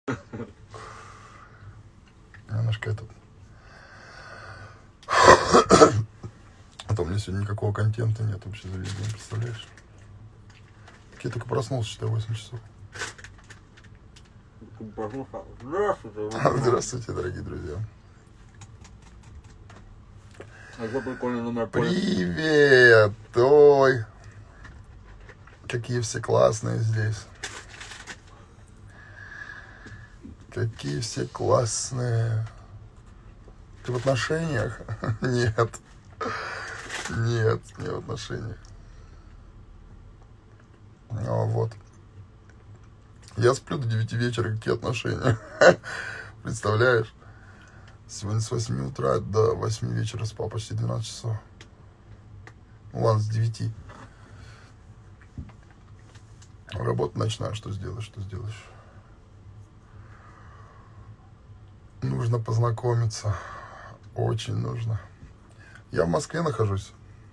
Немножко этот. А то у меня сегодня никакого контента нет вообще за весь день, представляешь? Я только проснулся, считай, 8 часов. Здравствуйте, дорогие друзья. Это прикольный номер. Привет! Ой! Какие все классные здесь. Какие все классные. Ты в отношениях? Нет. Нет, не в отношениях. Ну вот. Я сплю до 9 вечера, какие отношения? Представляешь? Сегодня с 8 утра до 8 вечера спал почти 12 часов. Ну ладно, с 9. Работа ночная, что сделаешь? Нужно познакомиться. Очень нужно. Я в Москве нахожусь.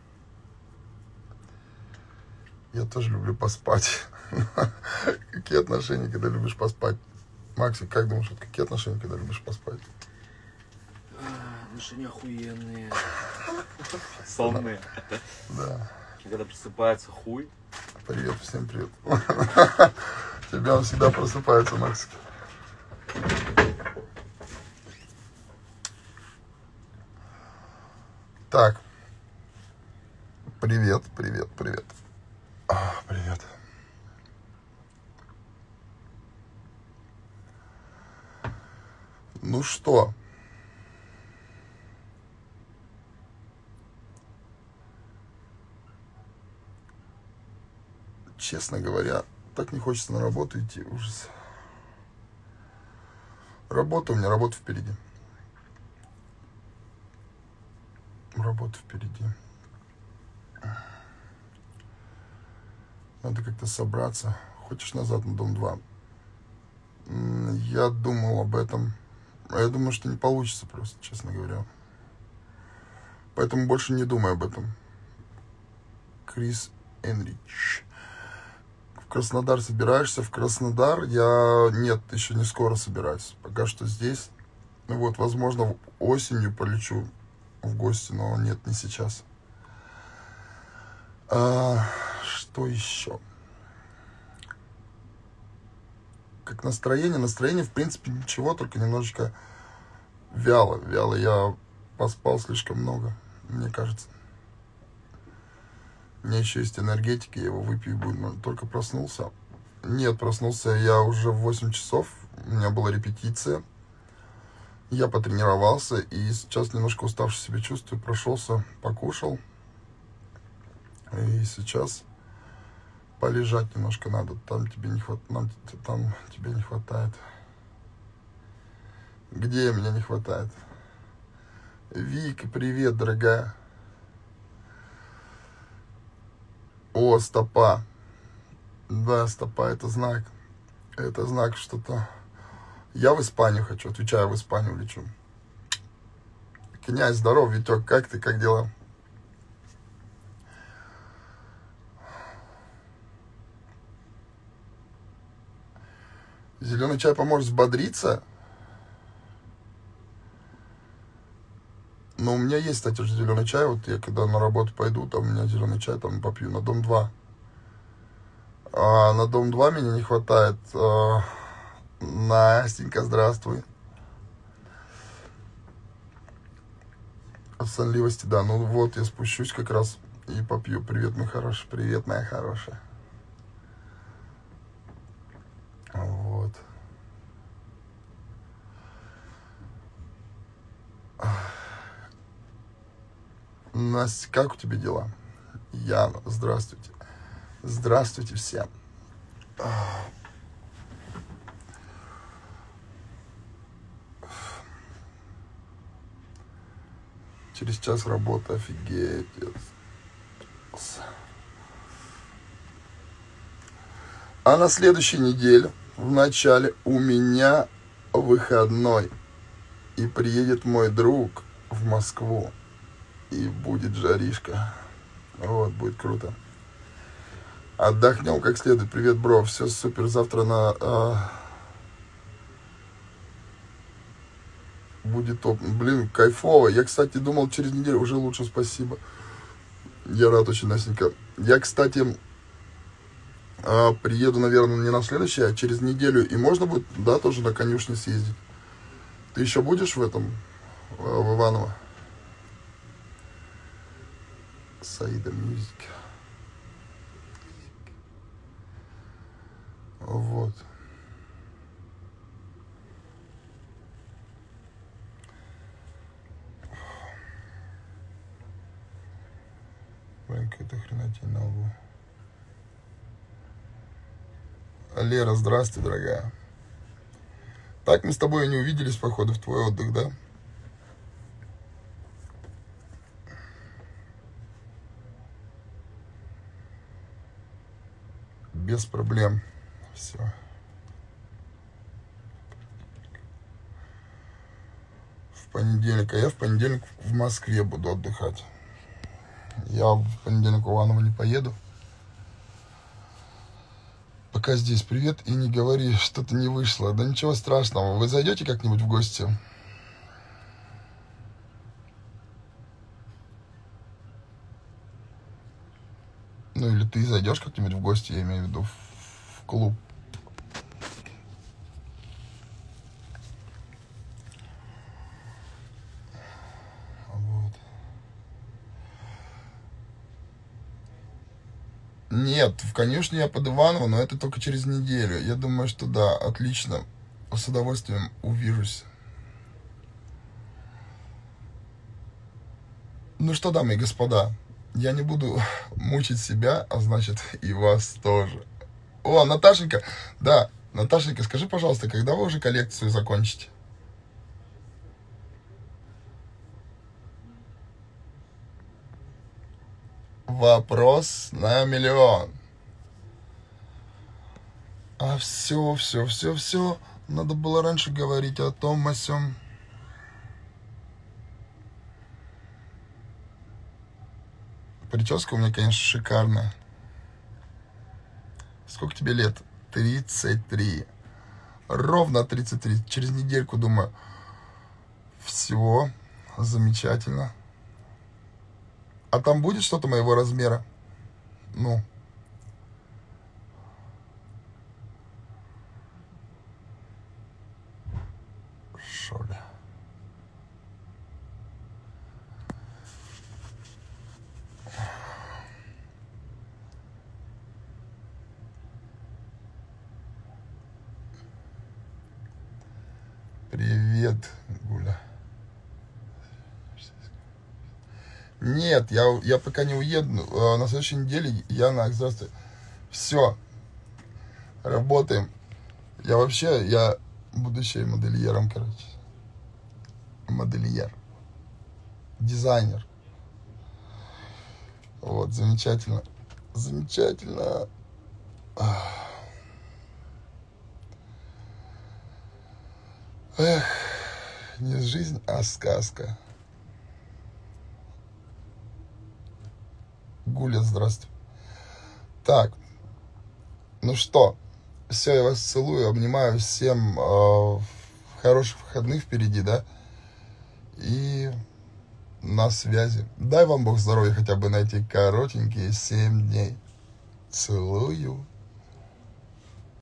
Я тоже люблю поспать. Какие отношения, когда любишь поспать? Максик, как думаешь, какие отношения, когда любишь поспать? Отношения охуенные. Сонные. Да. Когда просыпается хуй. Привет, всем привет. Тебя он всегда просыпается, Максик. Так. Привет. Привет. Ну что? Честно говоря, так не хочется на работу идти. Ужас. Работа впереди. Работа впереди. Надо как-то собраться. Хочешь назад на дом 2? Я думал об этом. А я думаю, что не получится просто, честно говоря. Поэтому больше не думай об этом. Крис Энрич. В Краснодар собираешься? В Краснодар я... Нет, еще не скоро собираюсь. Пока что здесь. Ну вот, возможно, осенью полечу в гости, но нет, не сейчас. Что еще? Как настроение? Настроение, в принципе, ничего, только немножечко вяло. Я поспал слишком много, мне кажется. У меня еще есть энергетики, я его выпью и буду. Но только проснулся. Нет, проснулся я уже в 8 часов. У меня была репетиция. Я потренировался и сейчас немножко уставший себя чувствую. Прошелся, покушал. И сейчас полежать немножко надо. Там тебе не хватает. Где меня не хватает? Вика, привет, дорогая. О, стопа. Да, стопа, это знак. Это знак что-то. Я в Испанию хочу, отвечаю, в Испанию лечу. Князь, здоров, Витек, как ты, как дела? Зеленый чай поможет взбодриться? Ну, у меня есть, кстати, уже зеленый чай. Вот я когда на работу пойду, там у меня зеленый чай там попью на дом 2. А на дом 2 меня не хватает. Настенька, здравствуй. От сонливости, да. Ну вот, я спущусь как раз и попью. Привет, мой хороший. Привет, моя хорошая. Вот. Настя, как у тебя дела? Яна, здравствуйте. Здравствуйте всем. Через час работы, офигеть. А на следующей неделе, в начале, у меня выходной. И приедет мой друг в Москву. И будет жаришка. Вот, будет круто. Отдохнем как следует. Привет, бро. Все супер. Завтра на Будет топ. Блин, кайфово. Я, кстати, думал, через неделю уже лучше, спасибо. Я рад очень, Настенька. Я, кстати, приеду, наверное, не на следующий, а через неделю. И можно будет, да, тоже на конюшне съездить. Ты еще будешь в этом, в Иваново? Саида Мьюзик. Вот. Блин, какая-то хренотень на лбу. Лера, здравствуй, дорогая. Так мы с тобой и не увиделись, походу, в твой отдых, да? Без проблем. Все. В понедельник. А я в понедельник в Москве буду отдыхать. Я в понедельник в Иваново не поеду. Пока здесь. Привет и не говори, что-то не вышло. Да ничего страшного. Вы зайдете как-нибудь в гости? Ну или ты зайдешь как-нибудь в гости, я имею в виду в клуб. Вот. Нет, в конюшне я под Иваново, но это только через неделю. Я думаю, что да, отлично. С удовольствием увижусь. Ну что, дамы и господа, я не буду мучить себя, а значит и вас тоже. О, Наташенька, да, Наташенька, скажи, пожалуйста, когда вы уже коллекцию закончите? Вопрос на миллион. А все, надо было раньше говорить о том, о сём. Прическа у меня, конечно, шикарная. Сколько тебе лет? 33. Ровно 33. Через недельку, думаю, все замечательно. А там будет что-то моего размера? Ну. Шо ли? Привет, Гуля. Нет, я пока не уеду. На следующей неделе Яна, здравствуй. Все, работаем. Я будущий модельером, короче. Модельер. Дизайнер. Вот, замечательно. Замечательно. Эх, не жизнь, а сказка. Гуля, здравствуй. Так, ну что, все, я вас целую, обнимаю, всем хороших выходных впереди, да, и на связи. Дай вам Бог здоровья хотя бы на эти коротенькие 7 дней. Целую.